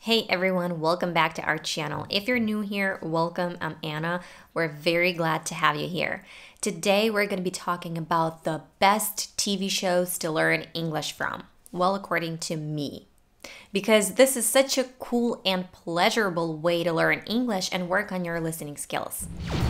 Hey everyone, welcome back to our channel. If you're new here, welcome. I'm Anna. We're very glad to have you here. Today we're going to be talking about the best TV shows to learn English from. Well, according to me. Because this is such a cool and pleasurable way to learn English and work on your listening skills.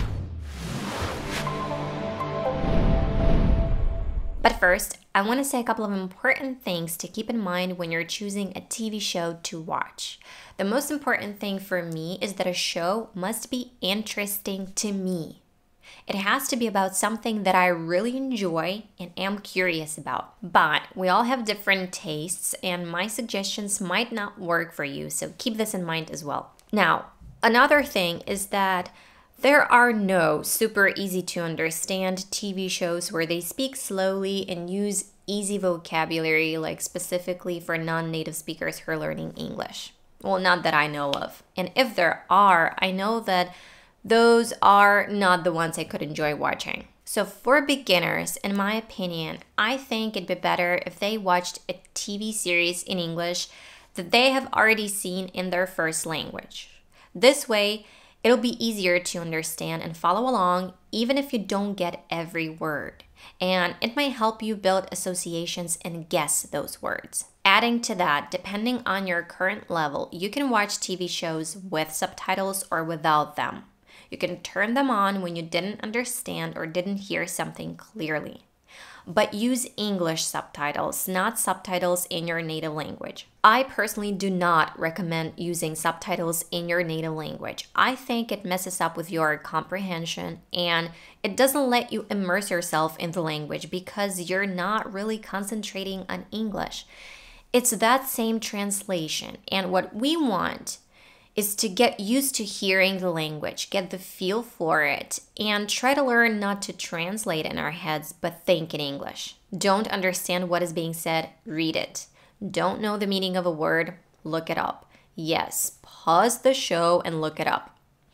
But first, I want to say a couple of important things to keep in mind when you're choosing a TV show to watch. The most important thing for me is that a show must be interesting to me. It has to be about something that I really enjoy and am curious about. But we all have different tastes, and my suggestions might not work for you, so keep this in mind as well. Now, another thing is that there are no super easy to understand TV shows where they speak slowly and use easy vocabulary, like specifically for non-native speakers who are learning English. Well, not that I know of. And if there are, I know that those are not the ones I could enjoy watching. So for beginners, in my opinion, I think it'd be better if they watched a TV series in English that they have already seen in their first language. This way, it'll be easier to understand and follow along even if you don't get every word. And it might help you build associations and guess those words. Adding to that, depending on your current level, you can watch TV shows with subtitles or without them. You can turn them on when you didn't understand or didn't hear something clearly. But use English subtitles, not subtitles in your native language. I personally do not recommend using subtitles in your native language. I think it messes up with your comprehension and it doesn't let you immerse yourself in the language because you're not really concentrating on English. It's that same translation, and what we want is to get used to hearing the language, get the feel for it, and try to learn not to translate in our heads, but think in English. Don't understand what is being said, read it. Don't know the meaning of a word, look it up. Yes, pause the show and look it up.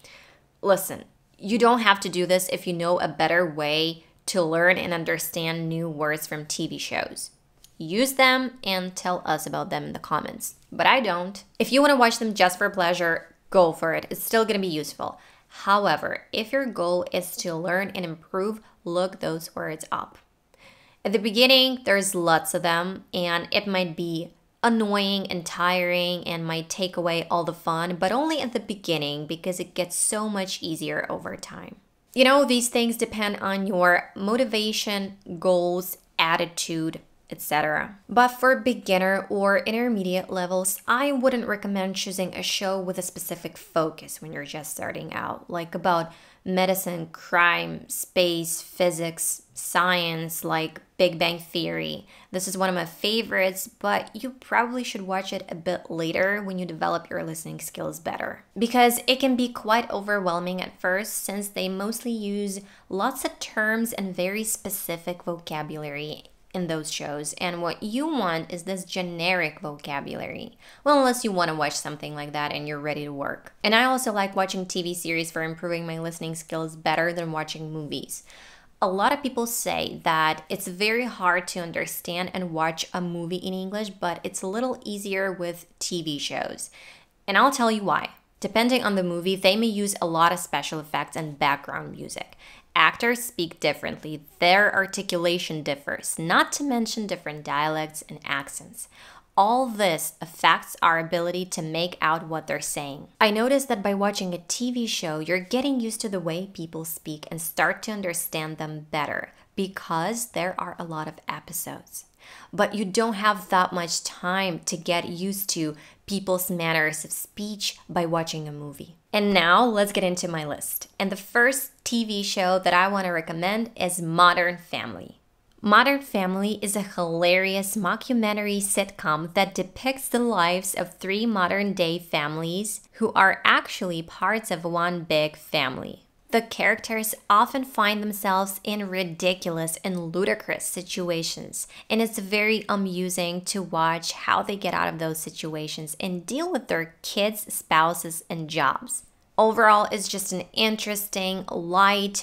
Listen, you don't have to do this if you know a better way to learn and understand new words from TV shows. Use them and tell us about them in the comments. But I don't. If you want to watch them just for pleasure, go for it. It's still going to be useful. However, if your goal is to learn and improve, look those words up. At the beginning, there's lots of them, and it might be annoying and tiring and might take away all the fun, but only at the beginning because it gets so much easier over time. You know, these things depend on your motivation, goals, attitude, etc. But for beginner or intermediate levels, I wouldn't recommend choosing a show with a specific focus when you're just starting out, like about medicine, crime, space, physics, science, like Big Bang Theory. This is one of my favorites, but you probably should watch it a bit later when you develop your listening skills better. Because it can be quite overwhelming at first since they mostly use lots of terms and very specific vocabulary in those shows, and what you want is this generic vocabulary. Well, unless you want to watch something like that and you're ready to work. And I also like watching TV series for improving my listening skills better than watching movies. A lot of people say that it's very hard to understand and watch a movie in English, but it's a little easier with TV shows. And I'll tell you why. Depending on the movie, they may use a lot of special effects and background music. Actors speak differently, their articulation differs, not to mention different dialects and accents. All this affects our ability to make out what they're saying. I noticed that by watching a TV show, you're getting used to the way people speak and start to understand them better because there are a lot of episodes. But you don't have that much time to get used to people's manners of speech by watching a movie. And now let's get into my list. And the first TV show that I want to recommend is Modern Family. Modern Family is a hilarious mockumentary sitcom that depicts the lives of three modern-day families who are actually parts of one big family. The characters often find themselves in ridiculous and ludicrous situations, and it's very amusing to watch how they get out of those situations and deal with their kids, spouses, and jobs. Overall, it's just an interesting, light,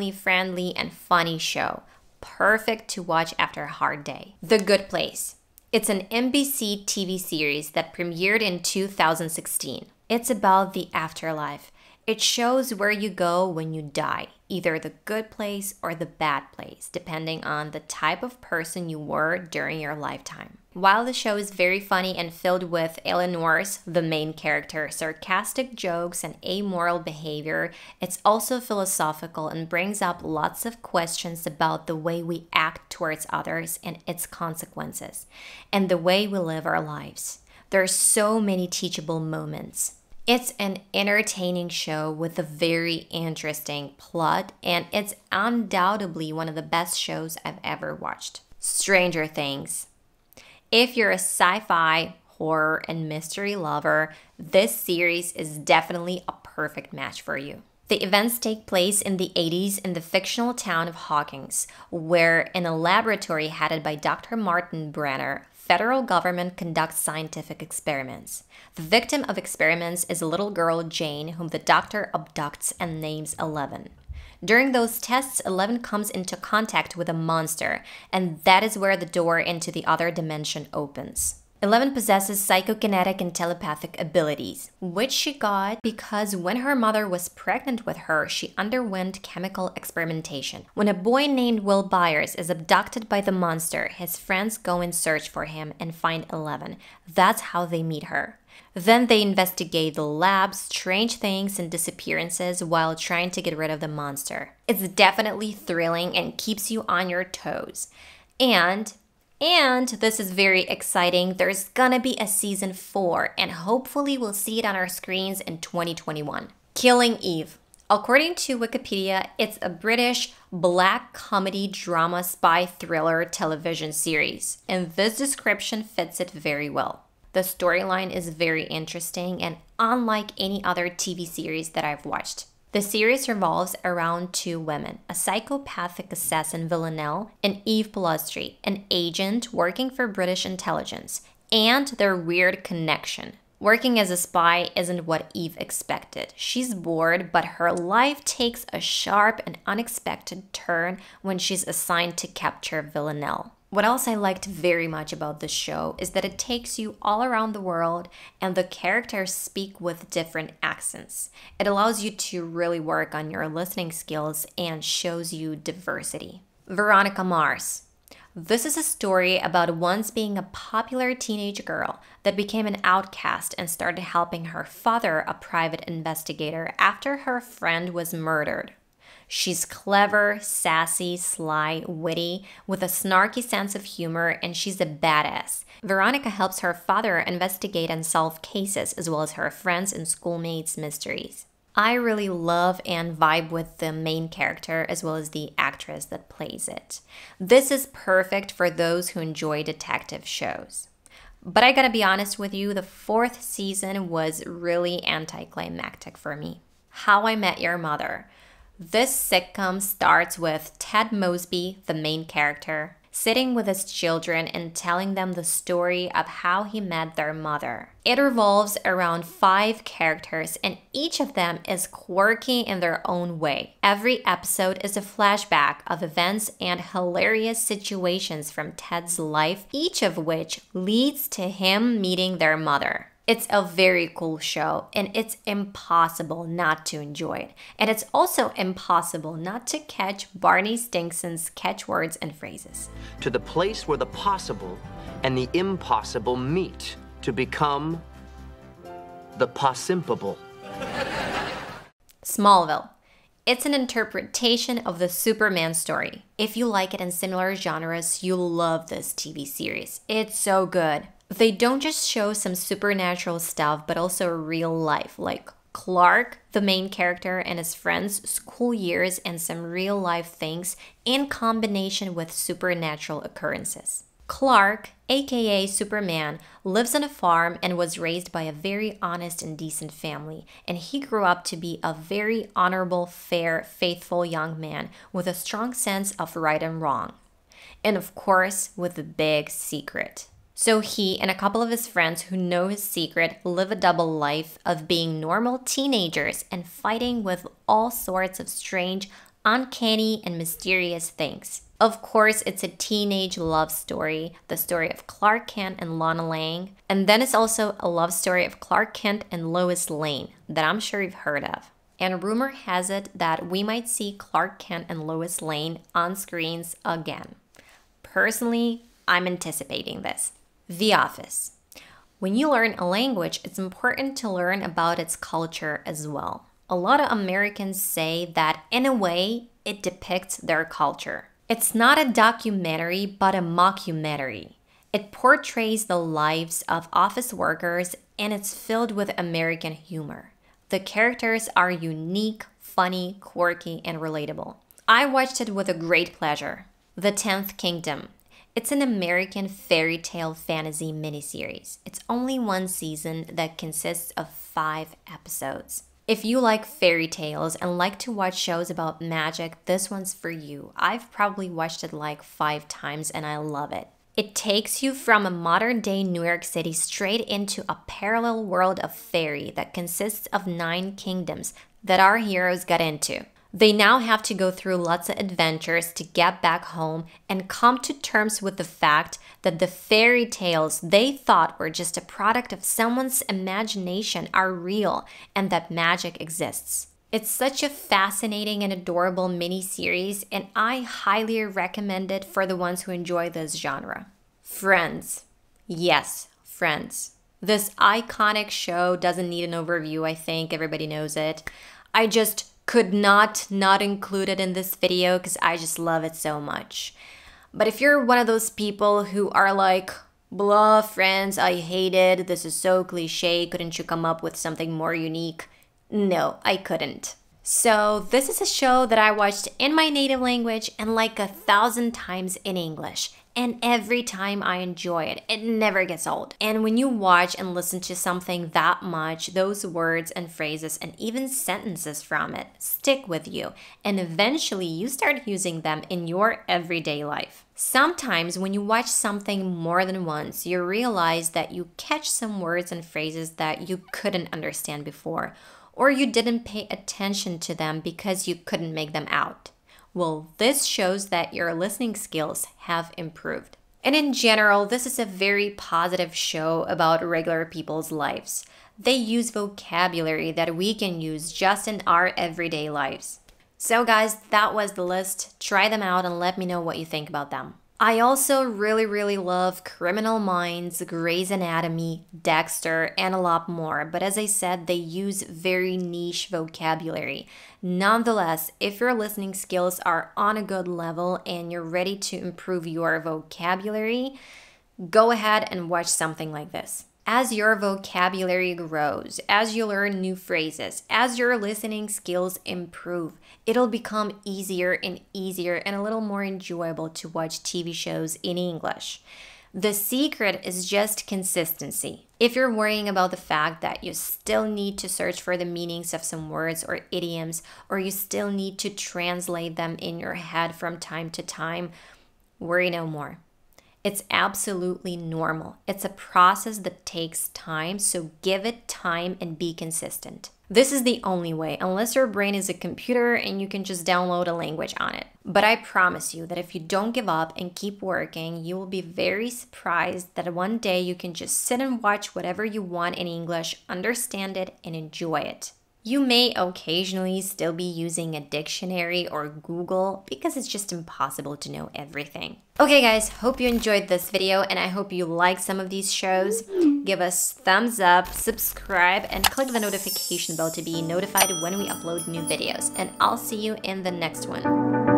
family-friendly, and funny show. Perfect to watch after a hard day. The Good Place. It's an NBC TV series that premiered in 2016. It's about the afterlife. It shows where you go when you die, either the good place or the bad place, depending on the type of person you were during your lifetime. While the show is very funny and filled with Eleanor's, the main character, sarcastic jokes and amoral behavior, it's also philosophical and brings up lots of questions about the way we act towards others and its consequences, and the way we live our lives. There are so many teachable moments. It's an entertaining show with a very interesting plot, and it's undoubtedly one of the best shows I've ever watched. Stranger Things. If you're a sci-fi, horror, and mystery lover, this series is definitely a perfect match for you. The events take place in the 80s in the fictional town of Hawkins, where in a laboratory headed by Dr. Martin Brenner, federal government conducts scientific experiments. The victim of experiments is a little girl, Jane, whom the doctor abducts and names 11. During those tests, 11 comes into contact with a monster, and that is where the door into the other dimension opens. 11 possesses psychokinetic and telepathic abilities, which she got because when her mother was pregnant with her, she underwent chemical experimentation. When a boy named Will Byers is abducted by the monster, his friends go in search for him and find 11. That's how they meet her. Then they investigate the lab, strange things, and disappearances while trying to get rid of the monster. It's definitely thrilling and keeps you on your toes. And this is very exciting, there's gonna be a season 4, and hopefully we'll see it on our screens in 2021. Killing Eve. According to Wikipedia, it's a British black comedy drama spy thriller television series, and this description fits it very well. The storyline is very interesting and unlike any other TV series that I've watched. The series revolves around two women, a psychopathic assassin Villanelle and Eve Polastri, an agent working for British intelligence, and their weird connection. Working as a spy isn't what Eve expected. She's bored, but her life takes a sharp and unexpected turn when she's assigned to capture Villanelle. What else I liked very much about this show is that it takes you all around the world and the characters speak with different accents. It allows you to really work on your listening skills and shows you diversity. Veronica Mars. This is a story about once being a popular teenage girl that became an outcast and started helping her father, a private investigator, after her friend was murdered. She's clever, sassy, sly, witty, with a snarky sense of humor, and she's a badass. Veronica helps her father investigate and solve cases, as well as her friends and schoolmates' mysteries. I really love and vibe with the main character, as well as the actress that plays it. This is perfect for those who enjoy detective shows. But I gotta be honest with you, the 4th season was really anticlimactic for me. How I Met Your Mother. This sitcom starts with Ted Mosby, the main character, sitting with his children and telling them the story of how he met their mother. It revolves around 5 characters, and each of them is quirky in their own way. Every episode is a flashback of events and hilarious situations from Ted's life, each of which leads to him meeting their mother. It's a very cool show, and it's impossible not to enjoy it. And it's also impossible not to catch Barney Stinson's catchwords and phrases. To the place where the possible and the impossible meet to become the possimpable. Smallville. It's an interpretation of the Superman story. If you like it in similar genres, you'll love this TV series. It's so good. They don't just show some supernatural stuff, but also real life, like Clark, the main character, and his friends' school years and some real life things in combination with supernatural occurrences. Clark, aka Superman, lives on a farm and was raised by a very honest and decent family, and he grew up to be a very honorable, fair, faithful young man with a strong sense of right and wrong. And of course, with a big secret. So he and a couple of his friends who know his secret live a double life of being normal teenagers and fighting with all sorts of strange, uncanny, and mysterious things. Of course, it's a teenage love story, the story of Clark Kent and Lana Lang. And then it's also a love story of Clark Kent and Lois Lane that I'm sure you've heard of. And rumor has it that we might see Clark Kent and Lois Lane on screens again. Personally, I'm anticipating this. The Office. When you learn a language, it's important to learn about its culture as well. A lot of Americans say that in a way, it depicts their culture. It's not a documentary, but a mockumentary. It portrays the lives of office workers and it's filled with American humor. The characters are unique, funny, quirky, and relatable. I watched it with a great pleasure. The 10th Kingdom. It's an American fairy tale fantasy miniseries. It's only one season that consists of 5 episodes. If you like fairy tales and like to watch shows about magic, this one's for you. I've probably watched it like 5 times and I love it. It takes you from a modern-day New York City straight into a parallel world of fairy that consists of 9 kingdoms that our heroes got into. They now have to go through lots of adventures to get back home and come to terms with the fact that the fairy tales they thought were just a product of someone's imagination are real and that magic exists. It's such a fascinating and adorable mini-series, and I highly recommend it for the ones who enjoy this genre. Friends. Yes, Friends. This iconic show doesn't need an overview, I think everybody knows it. I just could not include it in this video because I just love it so much. But if you're one of those people who are like, blah, Friends, I hate it, this is so cliche, couldn't you come up with something more unique? No, I couldn't. So this is a show that I watched in my native language and like 1,000 times in English. And every time I enjoy it, it never gets old. And when you watch and listen to something that much, those words and phrases and even sentences from it stick with you. And eventually you start using them in your everyday life. Sometimes when you watch something more than once, you realize that you catch some words and phrases that you couldn't understand before, or you didn't pay attention to them because you couldn't make them out. Well, this shows that your listening skills have improved. And in general, this is a very positive show about regular people's lives. They use vocabulary that we can use just in our everyday lives. So guys, that was the list. Try them out and let me know what you think about them. I also really love Criminal Minds, Grey's Anatomy, Dexter, and a lot more. But as I said, they use very niche vocabulary. Nonetheless, if your listening skills are on a good level and you're ready to improve your vocabulary, go ahead and watch something like this. As your vocabulary grows, as you learn new phrases, as your listening skills improve, it'll become easier and a little more enjoyable to watch TV shows in English. The secret is just consistency. If you're worrying about the fact that you still need to search for the meanings of some words or idioms, or you still need to translate them in your head from time to time, worry no more. It's absolutely normal. It's a process that takes time, so give it time and be consistent. This is the only way, unless your brain is a computer and you can just download a language on it. But I promise you that if you don't give up and keep working, you will be very surprised that one day you can just sit and watch whatever you want in English, understand it, and enjoy it. You may occasionally still be using a dictionary or Google because it's just impossible to know everything. Okay guys, hope you enjoyed this video and I hope you like some of these shows. Give us thumbs up, subscribe, and click the notification bell to be notified when we upload new videos. And I'll see you in the next one.